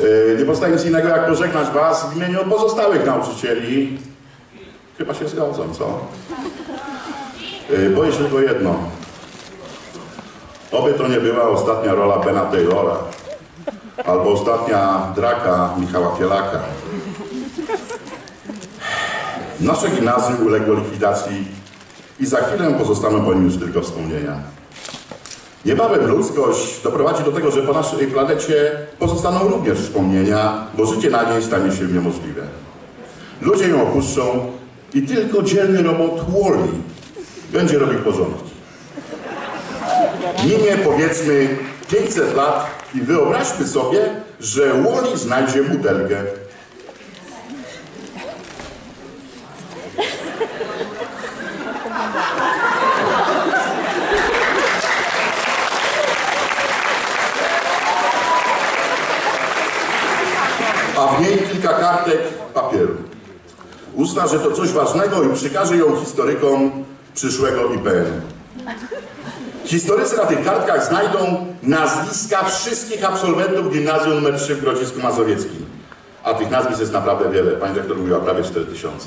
Nie pozostaje nic innego, jak pożegnać was w imieniu pozostałych nauczycieli. Chyba się zgodzą, co? Boję się tylko jedno. Oby to nie była ostatnia rola Bena Taylora, albo ostatnia draka Michała Pielaka. Nasze gimnazjum uległo likwidacji i za chwilę pozostaną po nim już tylko wspomnienia. Niebawem ludzkość doprowadzi do tego, że po naszej planecie pozostaną również wspomnienia, bo życie na niej stanie się niemożliwe. Ludzie ją opuszczą i tylko dzielny robot Wall-E będzie robił porządki. Minie powiedzmy 500 lat i wyobraźmy sobie, że Wall-E znajdzie butelkę. A w niej kilka kartek papieru. Uzna, że to coś ważnego i przekaże ją historykom przyszłego IPN. Historycy na tych kartkach znajdą nazwiska wszystkich absolwentów gimnazjum nr 3 w Grodzisku Mazowieckim. A tych nazwisk jest naprawdę wiele. Pani rektor mówiła prawie 4000.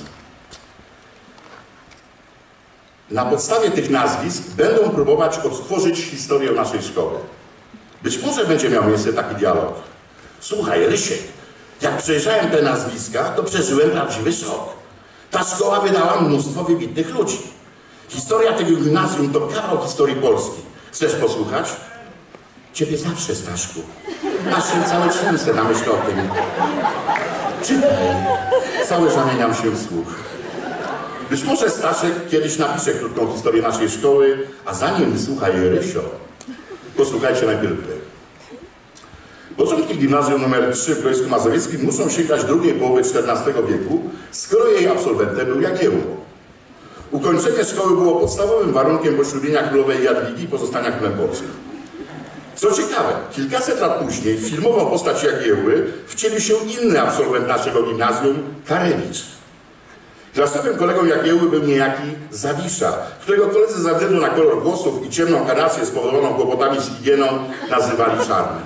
Na podstawie tych nazwisk będą próbować odtworzyć historię naszej szkoły. Być może będzie miał miejsce taki dialog. Słuchaj, Rysiek, jak przejrzałem te nazwiska, to przeżyłem prawdziwy szok. Ta szkoła wydała mnóstwo wybitnych ludzi. Historia tego gimnazjum to kawał historii Polski. Chcesz posłuchać? Ciebie zawsze, Staszku. Aż się całe trzęsę na myśl o tym. Czytaj. Cały zamieniam się w słuch. Być może Staszek kiedyś napisze krótką historię naszej szkoły, a zanim wysłucha jej Rysio, posłuchajcie najpierw wy. Początki gimnazjum nr 3 w Grodzisku Mazowieckim muszą sięgać drugiej połowy XIV wieku, skoro jej absolwentem był Jagiełło. Ukończenie szkoły było podstawowym warunkiem poślubienia królowej Jadwigi i pozostania królem polskim. Co ciekawe, kilkaset lat później w filmową postać Jagiełły wcielił się inny absolwent naszego gimnazjum, Karewicz. Klasowym kolegą Jagiełły był niejaki Zawisza, którego koledzy ze względu na kolor włosów i ciemną karnację spowodowaną kłopotami z higieną nazywali czarnym.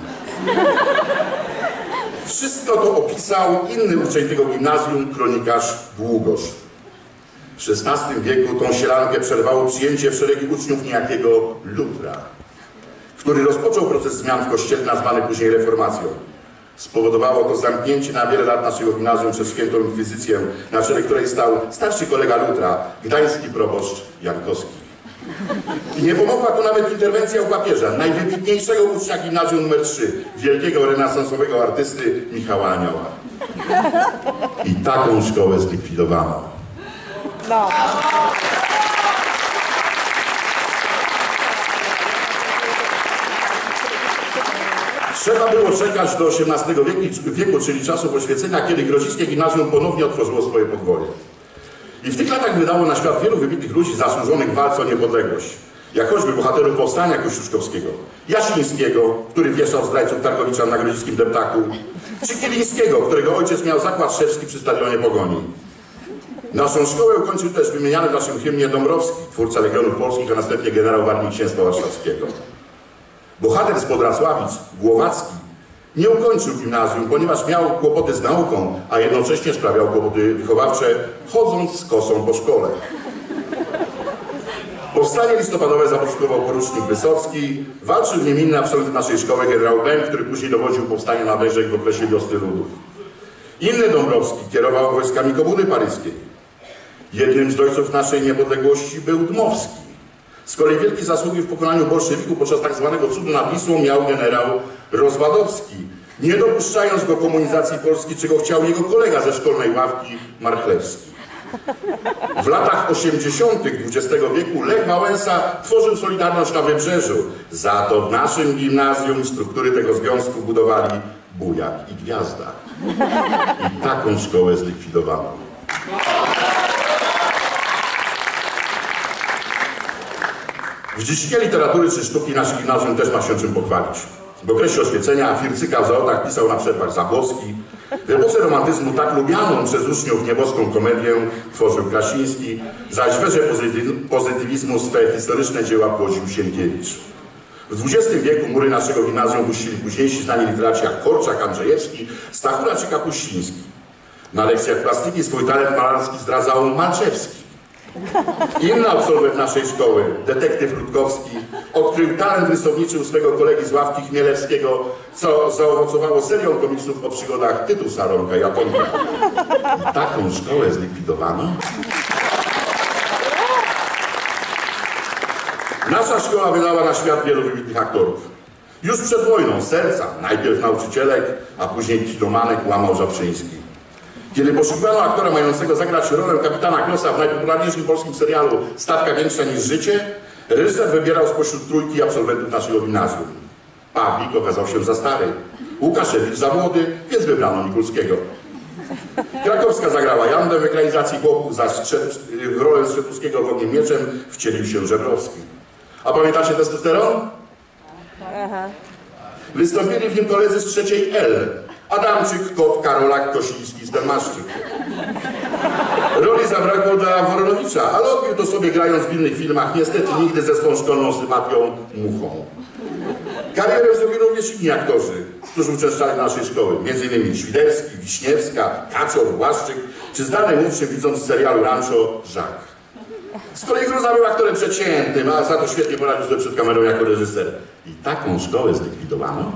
Wszystko to opisał inny uczeń tego gimnazjum, kronikarz Długosz. W XVI wieku tą sielankę przerwało przyjęcie w szeregi uczniów niejakiego Lutra, który rozpoczął proces zmian w kościele nazwany później reformacją. Spowodowało to zamknięcie na wiele lat naszego gimnazjum przez świętą inkwizycję, na czele której stał starszy kolega Lutra, gdański proboszcz Jankowski. I nie pomogła tu nawet interwencja u papieża, najwybitniejszego ucznia gimnazjum nr 3, wielkiego renesansowego artysty Michała Anioła. I taką szkołę zlikwidowano. No. Trzeba było czekać do XVIII wieku, czyli czasu poświęcenia, kiedy grodziskie gimnazjum ponownie otworzyło swoje podwoje. I w tych latach wydało na świat wielu wybitnych ludzi zasłużonych w walce o niepodległość. Jak choćby bohaterów powstania kościuszkowskiego, Jasińskiego, który wieszał zdrajców Targowiczan na grodziskim deptaku, czy Kilińskiego, którego ojciec miał zakład szewski przy stadionie Pogoni. Naszą szkołę ukończył też wymieniany w naszym hymnie Dąbrowski, twórca Legionów Polskich, a następnie generał w Armii Księstwa Warszawskiego. Bohater z Podrasławic, Głowacki, nie ukończył gimnazjum, ponieważ miał kłopoty z nauką, a jednocześnie sprawiał kłopoty wychowawcze, chodząc z kosą po szkole. Powstanie listopadowe zapoczątkował porucznik Wysocki, walczył w nim inny absolwent naszej szkoły, generał Ben, który później dowodził powstania na Węgrzech w okresie Wiosny Ludów. Inny Dąbrowski kierował wojskami Komuny Paryskiej. Jednym z ojców naszej niepodległości był Dmowski. Z kolei wielkie zasługi w pokonaniu bolszewików podczas tzw. cudu nad Wisłą miał generał Rozwadowski, nie dopuszczając do komunizacji Polski, czego chciał jego kolega ze szkolnej ławki Marchlewski. W latach 80. XX wieku Lech Wałęsa tworzył Solidarność na Wybrzeżu. Za to w naszym gimnazjum struktury tego związku budowali Bujak i Gwiazda. I taką szkołę zlikwidowano. W dziedzinie literatury czy sztuki nasze gimnazjum też ma się czym pochwalić. W okresie oświecenia Fircyka w Zaodach pisał na przerwach Zabłocki. W epoce romantyzmu tak lubianą przez uczniów nieboską komedię tworzył Krasiński, zaś w erze pozytywizmu swe historyczne dzieła płodził Sienkiewicz. W XX wieku mury naszego gimnazjum puścili późniejsi znani literaci jak Korczak, Andrzejewski, Stachura czy Kapuściński. Na lekcjach plastyki swój talent malarski zdradzał Malczewski. Inny absolwent naszej szkoły, detektyw Rutkowski, odkrył talent rysowniczy u swego kolegi z ławki Chmielewskiego, co zaowocowało serią komiksów o przygodach Tytusa, Romka i Japonka. I taką szkołę zlikwidowano. Nasza szkoła wydała na świat wielu wybitnych aktorów. Już przed wojną serca, najpierw nauczycielek, a później kinomanek łamał Żabrzyński. Kiedy poszukiwano aktora mającego zagrać rolę kapitana Klosa w najpopularniejszym polskim serialu Stawka większa niż życie, reżyser wybierał spośród trójki absolwentów naszego gimnazjum. Pawlik okazał się za stary, Łukaszewicz za młody, więc wybrano Mikulskiego. Krakowska zagrała Jandę w ekranizacji Chłopów, zaś w rolę Strzetuskiego w Ogniem Mieczem wcielił się Żebrowski. A pamiętacie Testosteron? Wystąpili w nim koledzy z trzeciej L. Adamczyk, Kot, Karolak, Kosiński, Stelmaszczyk. Roli zabrakło dla Woronowicza, ale odbił to sobie grając w innych filmach, niestety nigdy ze swą szkolną sympatią Muchą. Karierę zrobili również inni aktorzy, którzy uczęszczali do naszej szkoły, m.in. Świderski, Wiśniewska, Kaczor, Błaszczyk, czy znany młodszym widząc z serialu Rancho, Jacques. Z kolei Gruza był aktorem przeciętnym, a za to świetnie poradził sobie przed kamerą jako reżyser. I taką szkołę zlikwidowano?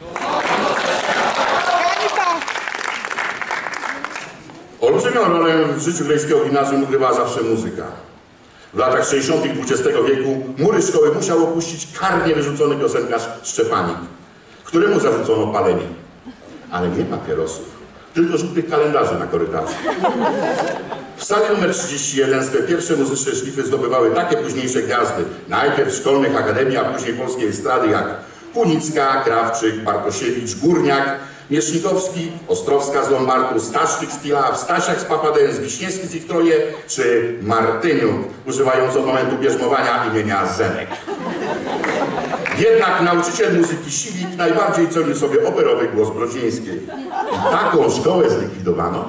Olbrzymią rolę w życiu Gdańskiego Gimnazjum odgrywała zawsze muzyka. W latach 60. XX wieku mury szkoły musiał opuścić karnie wyrzucony piosenkarz Szczepanik, któremu zarzucono palenie. Ale nie papierosów, tylko żółtych kalendarzy na korytarzu. W sali numer 31 swe pierwsze muzyczne szlify zdobywały takie późniejsze gwiazdy, najpierw szkolnych akademii, a później polskiej estrady jak Kunicka, Krawczyk, Bartosiewicz, Górniak, Miesznikowski, Ostrowska z Lombardu, Staszczyk z Pilaw, Stasiak z Papadens, Wiśniewski z ich Troje, czy Martyniuk, używając od momentu bierzmowania imienia Zenek. Jednak nauczyciel muzyki Siwik najbardziej cenił sobie operowy głos Brodzińskiej. I taką szkołę zlikwidowano?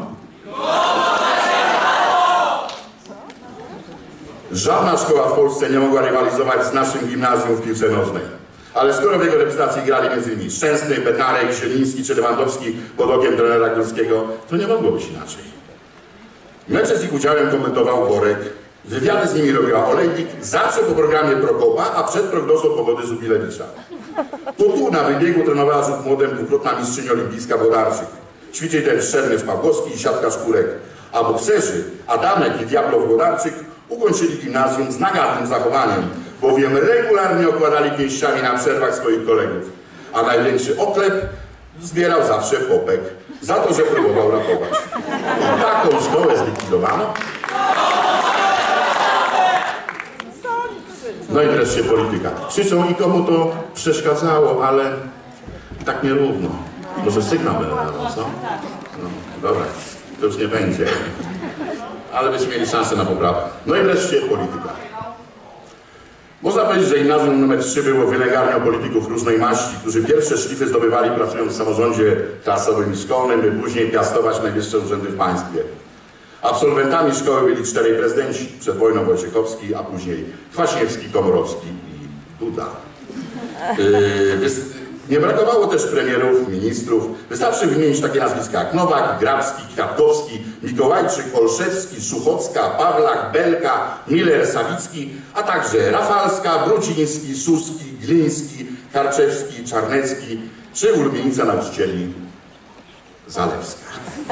Żadna szkoła w Polsce nie mogła rywalizować z naszym gimnazjum w piłce nożnej. Ale skoro w jego reprezentacji grali m.in. Szczęsny, Bednarek, Zieliński czy Lewandowski pod okiem trenera Górskiego, to nie mogło być inaczej. Mecze z ich udziałem komentował Worek, wywiady z nimi robiła Olejnik, zawsze po programie Prokopa, a przed prognozą pogody Zubilewicza. Tu na wybiegu trenowała rzut młodem dwukrotna mistrzyni olimpijska Wodarczyk. Ćwiczył ten Szczerny Pawłowski i siatka Szkurek. A bokserzy Adamek i Diablow Wodarczyk ukończyli gimnazjum z nagannym zachowaniem, bowiem regularnie okładali pięściami na przerwach swoich kolegów. A największy oklep zbierał zawsze Popek za to, że próbował ratować. I taką szkołę zlikwidowano. No i wreszcie polityka. Krzyczą i komu to przeszkadzało, ale tak nierówno. Może sygnał będę dawał, co? No, dobra, to już nie będzie. Ale byśmy mieli szansę na poprawę. No i wreszcie polityka. Można powiedzieć, że gimnazjum nr 3 było wylęgarnią polityków różnej maści, którzy pierwsze szlify zdobywali pracując w samorządzie klasowym i szkolnym, by później piastować najwyższe urzędy w państwie. Absolwentami szkoły byli 4 prezydenci. Przed wojną Wojciechowski, a później Kwaśniewski, Komorowski i Duda. Nie brakowało też premierów, ministrów. Wystarczy wymienić takie nazwiska jak Nowak, Grabski, Kwiatkowski, Mikołajczyk, Olszewski, Suchocka, Pawlak, Belka, Miller, Sawicki, a także Rafalska, Brudziński, Suski, Gliński, Karczewski, Czarnecki, czy ulubienica nauczycieli Zalewska.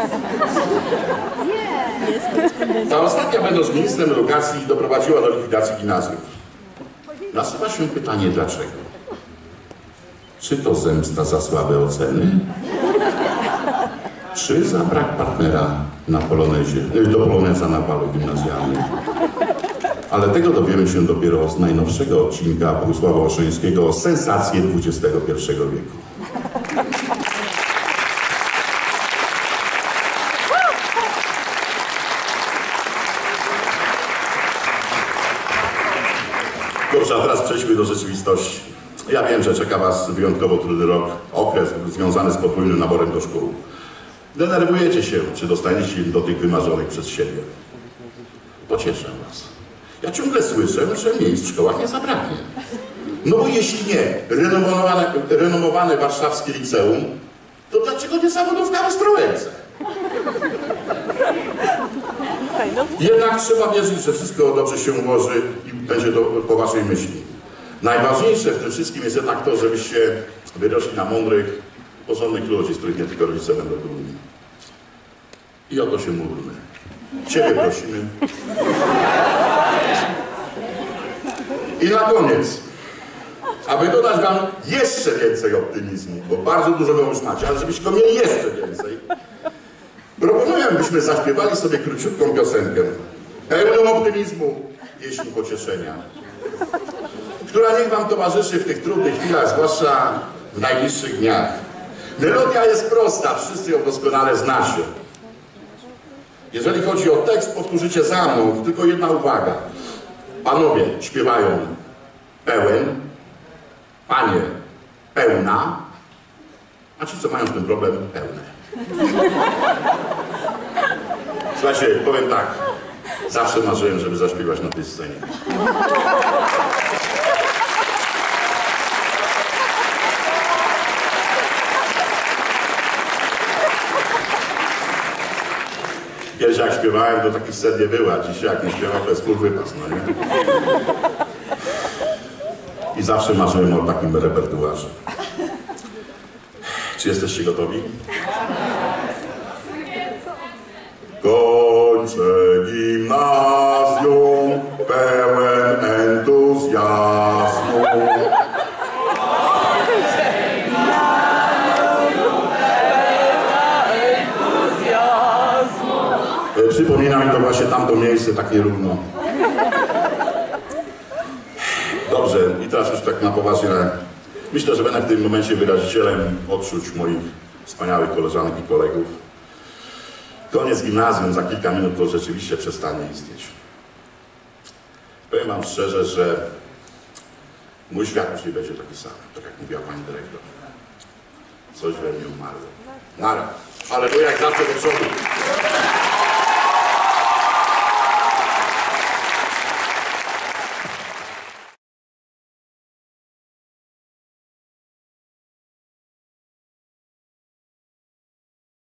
Ta ostatnia, będąc ministrem edukacji, doprowadziła do likwidacji gimnazjów. Nasuwa się pytanie, dlaczego? Czy to zemsta za słabe oceny? Czy za brak partnera na do poloneza na balu gimnazjalnym? Ale tego dowiemy się dopiero z najnowszego odcinka Bogusława Olszańskiego Sensacje XXI wieku. Dobrze, a teraz przejdźmy do rzeczywistości. Ja wiem, że czeka Was wyjątkowo trudny rok, okres związany z podwójnym naborem do szkół. Denerwujecie się, czy dostaniecie się do tych wymarzonych przez siebie. Pocieszę Was. Ja ciągle słyszę, że miejsc w szkołach nie zabraknie. No bo jeśli nie renomowane warszawskie liceum, to dlaczego nie zawodówka w Ostrołęce? Jednak trzeba wierzyć, że wszystko dobrze się ułoży i będzie to po waszej myśli. Najważniejsze w tym wszystkim jest jednak to, żebyście wyrośli na mądrych, porządnych ludzi, z których nie tylko rodzice będą dumni. I o to się módlmy. Ciebie prosimy. I na koniec, aby dodać wam jeszcze więcej optymizmu, bo bardzo dużo go już macie, ale żebyście go mieli jeszcze więcej, proponuję, byśmy zaśpiewali sobie króciutką piosenkę, pełną optymizmu, pieśń pocieszenia, która niech wam towarzyszy w tych trudnych chwilach, zwłaszcza w najbliższych dniach. Melodia jest prosta, wszyscy ją doskonale znacie. Jeżeli chodzi o tekst, powtórzycie za mną, tylko jedna uwaga. Panowie śpiewają pełen, panie pełna, a ci, co mają z tym problem, pełne. Słuchajcie, powiem tak, zawsze marzyłem, żeby zaśpiewać na tej scenie. Kiedyś jak śpiewałem, to takich scen nie było, a dzisiaj jak nie śpiewam, to jest full wypas, no nie? I zawsze marzyłem o takim repertuarze. Czy jesteście gotowi? Kończę gimnazjum pełen entuzjazmu. Przypomina mi to właśnie tamto miejsce, takie równo. Dobrze, i teraz już tak na poważnie. Myślę, że będę w tym momencie wyrazicielem odczuć moich wspaniałych koleżanek i kolegów. Koniec gimnazjum, za kilka minut to rzeczywiście przestanie istnieć. Powiem wam szczerze, że mój świat już nie będzie taki sam, tak jak mówiła pani dyrektor. Coś we mnie umarło. Nara. Ale to jak zawsze do przodu.